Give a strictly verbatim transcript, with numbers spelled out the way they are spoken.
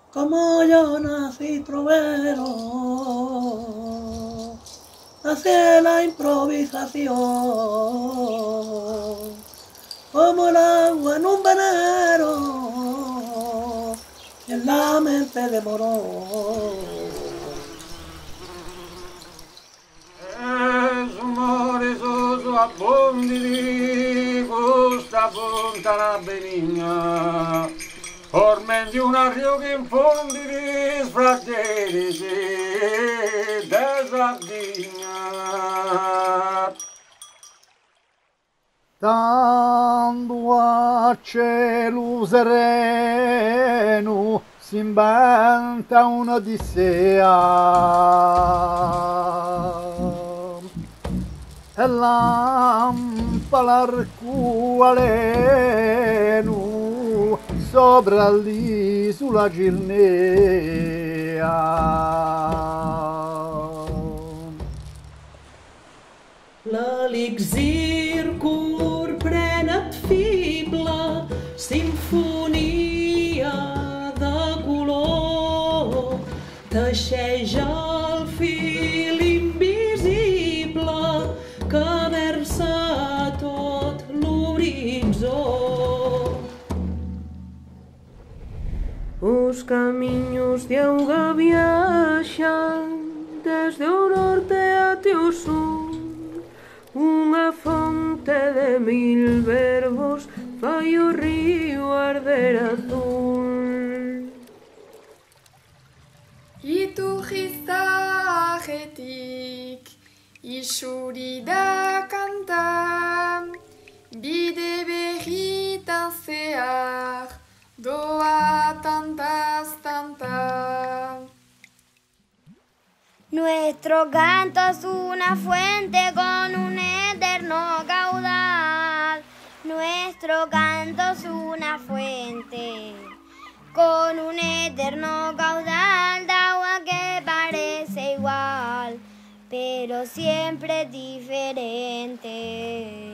como yo nací trovero, nací la improvisación, como el agua en un venero, en la mente de Morón. Es un morisoso abbondi di questa fontana benigna, ormendi una rio che infondi di sfraggeri de Sardegna. Stando a cielo sereno si inventa un'odissea e lampa l'arcobaleno sopra l'isola Girnea. L'elixir cur prenat fibla, sinfonia de color, teixeix el fil invisible que versa tot l'horitzó. Os caminhos de auga viaxan desde o norte até o sur. Unha fonte de mil verbos fai o río arder azul. Iturrizajetik isuri da kanta, bide berritan zehar doa tantaz tanta. Nuestro canto es una fuente con un eterno caudal. Nuestro canto es una fuente con un eterno caudal de agua que parece igual, pero siempre diferente.